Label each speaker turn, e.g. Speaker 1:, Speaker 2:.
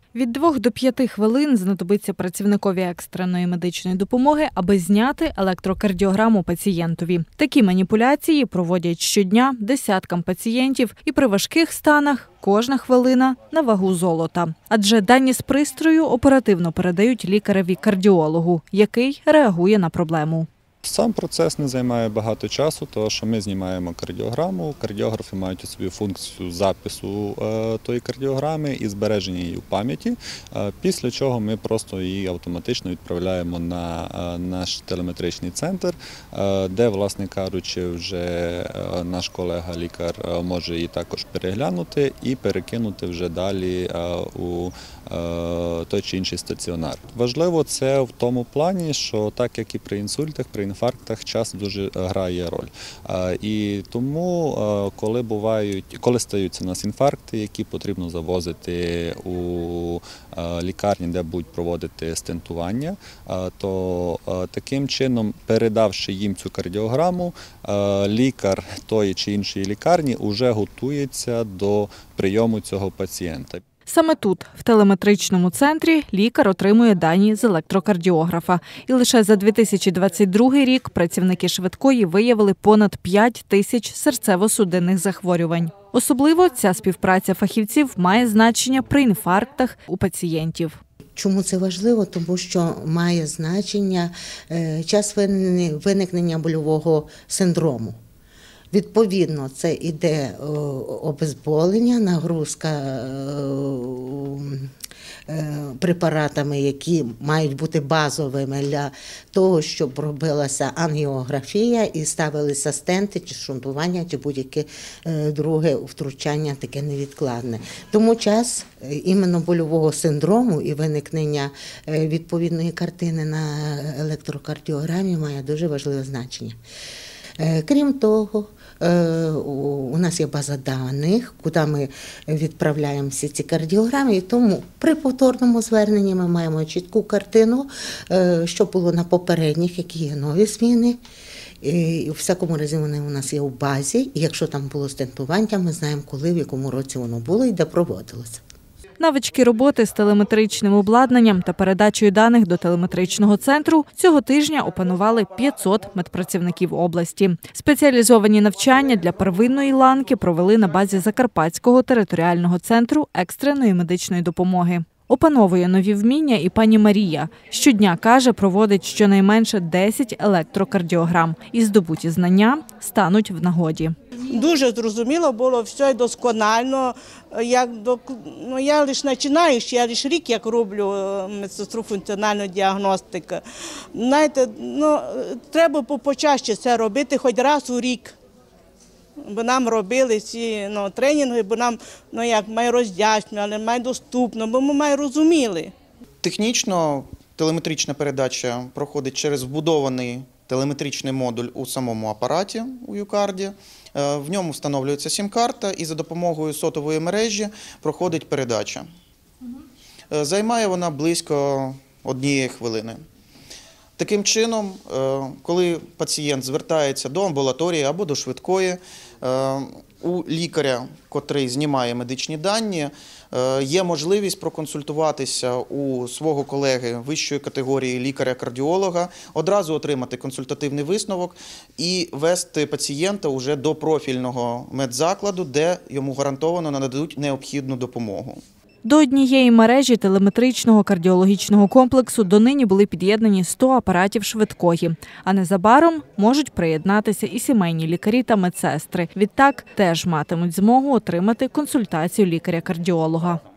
Speaker 1: Від 2 до 5 хвилин знадобиться працівникові екстреної медичної допомоги, аби зняти електрокардіограму пацієнтові. Такі маніпуляції проводять щодня десяткам пацієнтів, і при важких станах кожна хвилина на вагу золота. Адже дані з пристрою оперативно передають лікареві-кардіологу, який реагує на проблему.
Speaker 2: Сам процес не займає багато часу, тому що ми знімаємо кардіограму, кардіографи мають у собі функцію запису тої кардіограми і збереження її в пам'яті, після чого ми просто її автоматично відправляємо на наш телеметричний центр, де, власне кажучи, вже наш колега-лікар може її також переглянути і перекинути вже далі у той чи інший стаціонар. Важливо це в тому плані, що так як і при інсультах, при інфарктах час дуже грає роль. І тому, коли стаються у нас інфаркти, які потрібно завозити у лікарні, де будуть проводити стентування, то таким чином, передавши їм цю кардіограму, лікар тої чи іншої лікарні вже готується до прийому цього пацієнта.
Speaker 1: Саме тут, в телеметричному центрі, лікар отримує дані з електрокардіографа. І лише за 2022 рік працівники швидкої виявили понад 5 тисяч серцево-судинних захворювань. Особливо ця співпраця фахівців має значення при інфарктах у пацієнтів.
Speaker 3: Чому це важливо? Тому що має значення час виникнення больового синдрому. Відповідно, це йде обезболення, нагрузка препаратами, які мають бути базовими для того, щоб робилася ангіографія і ставилися стенти, чи шунтування, чи будь-яке друге втручання, таке невідкладне. Тому час іменно больового синдрому і виникнення відповідної картини на електрокардіограмі має дуже важливе значення. Крім того, у нас є база даних, куди ми відправляємо всі ці кардіограми, і тому при повторному зверненні ми маємо чітку картину, що було на попередніх, які є нові зміни. І у всякому разі вони у нас є у базі, і якщо там було стентування, ми знаємо, коли, в якому році воно було і де проводилося.
Speaker 1: Навички роботи з телеметричним обладнанням та передачею даних до телеметричного центру цього тижня опанували 500 медпрацівників області. Спеціалізовані навчання для первинної ланки провели на базі Закарпатського територіального центру екстреної медичної допомоги. Опановує нові вміння і пані Марія. Щодня, каже, проводить щонайменше 10 електрокардіограм. І здобуті знання стануть в нагоді.
Speaker 4: Дуже зрозуміло було, все досконально. Я лише починаючи, я лише рік як роблю медсестру функціональної діагностики. Знаєте, треба почаще це робити хоч раз у рік. Бо нам робили ці тренінги, бо нам май роз'яснювали, май доступно, бо ми май розуміли.
Speaker 5: Технічно телеметрична передача проходить через вбудований телеметричний модуль у самому апараті у ЮКАРДі. В ньому встановлюється сім-карта і за допомогою сотової мережі проходить передача. Займає вона близько 1 хвилини. Таким чином, коли пацієнт звертається до амбулаторії або до швидкої, у лікаря, котрий знімає медичні дані, є можливість проконсультуватися у свого колеги вищої категорії лікаря-кардіолога, одразу отримати консультативний висновок і вести пацієнта вже до профільного медзакладу, де йому гарантовано нададуть необхідну допомогу.
Speaker 1: До однієї мережі телеметричного кардіологічного комплексу донині були під'єднані 100 апаратів швидкої. А незабаром можуть приєднатися і сімейні лікарі та медсестри. Відтак теж матимуть змогу отримати консультацію лікаря-кардіолога.